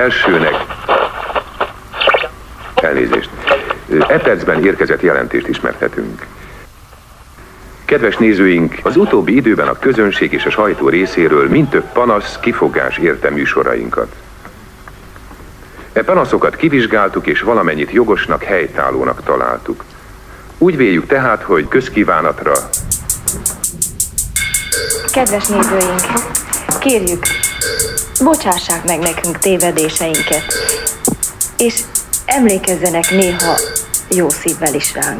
elsőnek... Elnézést. E percben érkezett jelentést ismertetünk. Kedves nézőink, az utóbbi időben a közönség és a sajtó részéről mind több panasz, kifogás érte műsorainkat. E panaszokat kivizsgáltuk, és valamennyit jogosnak, helytállónak találtuk. Úgy véljük tehát, hogy közkívánatra... Kedves nézőink, kérjük, bocsássák meg nekünk tévedéseinket, és emlékezzenek néha jó szívvel is ránk.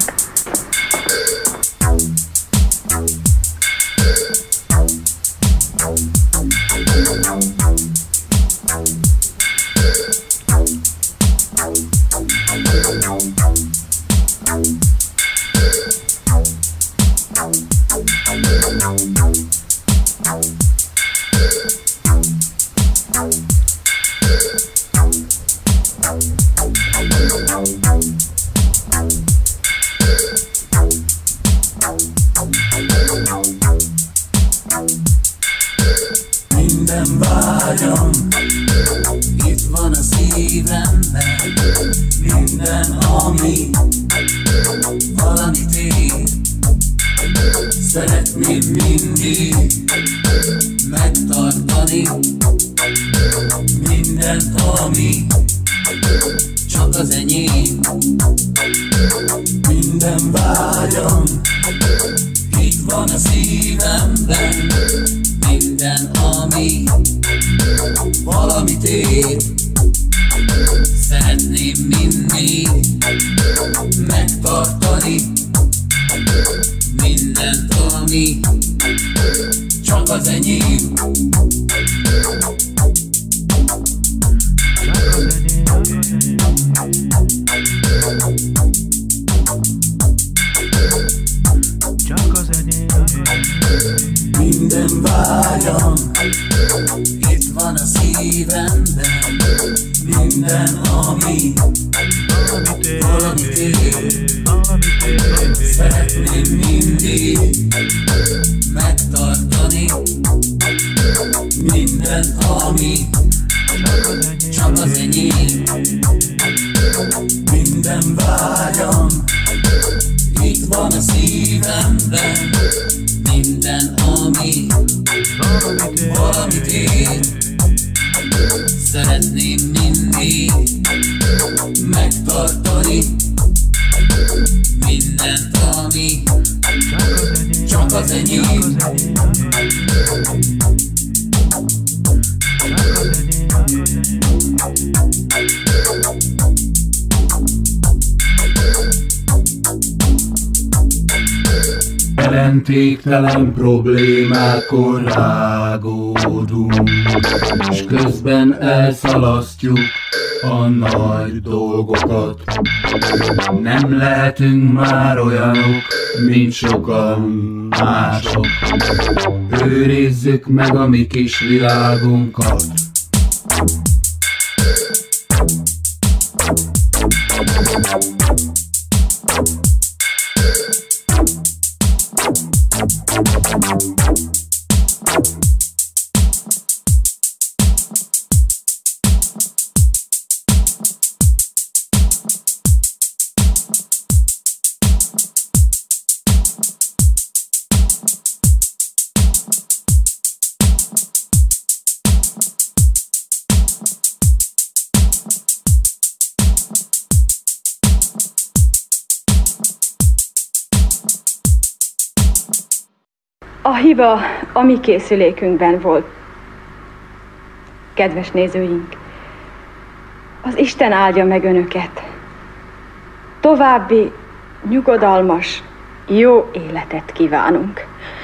Minden vágyam itt van a szívemben, minden, ami valamit ér. Szeretném mindig megtartani mindent, ami csak az enyém. Minden vágyam itt van a szívemben, minden, ami valamit ér. Szeretném mindig megtartani mindent, ami csak az enyém. Minden vágyam itt van a szívemben, minden, ami valamit ér. Szeretném mindig megtartani mindent, ami csak az enyém. Minden vágyam itt van a szívemben, minden, ami valamit ér. Szeretném mindig megtartani mindent, ami csak az enyém. Jelentéktelen problémákon rágódunk, és közben elszalasztjuk a nagy dolgokat. Nem lehetünk már olyanok, mint sokan mások. Őrizzük meg a mi kis világunkat. A hiba a mi készülékünkben volt. Kedves nézőink, az Isten áldja meg önöket. További nyugodalmas, jó életet kívánunk.